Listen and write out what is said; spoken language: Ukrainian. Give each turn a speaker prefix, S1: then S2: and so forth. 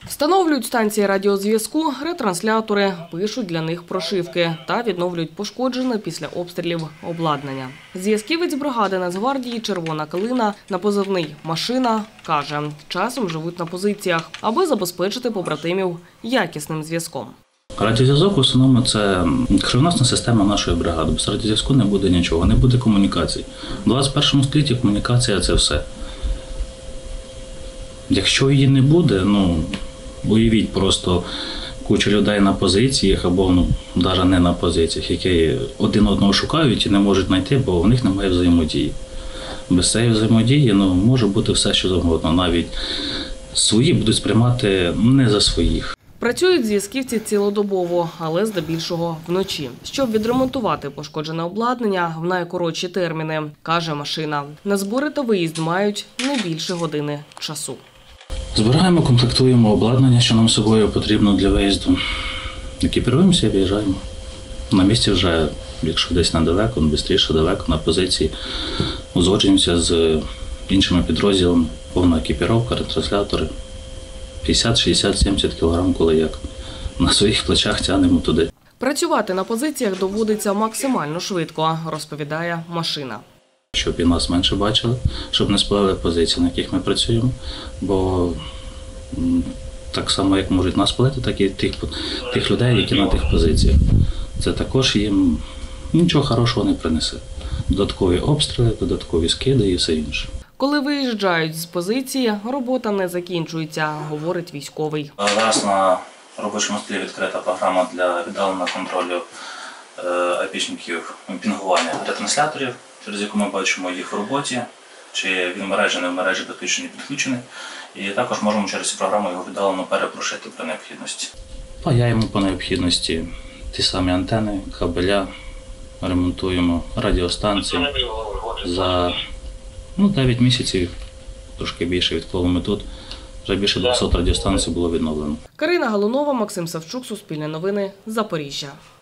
S1: Встановлюють станції радіозв'язку, ретранслятори, пишуть для них прошивки та відновлюють пошкоджене після обстрілів обладнання. Зв'язківець бригади Нацгвардії «Червона калина» на позивний «Машина» каже, часом живуть на позиціях, аби забезпечити побратимів якісним зв'язком.
S2: Радіозв'язок в основному – це кровоносна система нашої бригади. Без радіозв'язку не буде нічого, не буде комунікацій. У 21 столітті комунікація – це все. Якщо її не буде, уявіть просто кучу людей на позиціях або навіть не на позиціях, які один одного шукають і не можуть знайти, бо в них немає взаємодії. Без цієї взаємодії може бути все, що завгодно. Навіть свої будуть сприймати не за своїх.
S1: Працюють зв'язківці цілодобово, але здебільшого вночі, щоб відремонтувати пошкоджене обладнання в найкоротші терміни, каже «Машина». На збори та виїзд мають не більше години часу.
S2: Збираємо, комплектуємо обладнання, що нам з собою потрібно для виїзду. Екіпіруємося і виїжджаємо. На місці вже, якщо десь недалеко, швидше далеко, на позиції, узгоджуємося з іншими підрозділами. Повна екіпіровка, ретранслятори. 50, 60, 70 кілограм, коли як. На своїх плечах тягнемо туди.
S1: Працювати на позиціях доводиться максимально швидко, розповідає «Машина».
S2: Щоб і нас менше бачили, щоб не спалили позиції, на яких ми працюємо. Бо так само, як можуть нас спалити, так і тих людей, які на тих позиціях. Це також їм нічого хорошого не принесе. Додаткові обстріли, додаткові скиди і все інше.
S1: Коли виїжджають з позиції, робота не закінчується, говорить військовий.
S2: Зараз на робочому столі відкрита програма для віддаленого контролю айпішників пінгування ретрансляторів, через яку ми бачимо їх в роботі, чи він в мережі, не в мережі, підключений, підключений. І також можемо через цю програму його віддалено перепрошити при необхідності. Паяємо по необхідності ті самі антени, кабеля, ремонтуємо радіостанції. За 9 місяців, трошки більше, відколи ми тут, вже більше 200 радіостанцій було відновлено.
S1: Карина Галунова, Максим Савчук, Суспільне новини, Запоріжжя.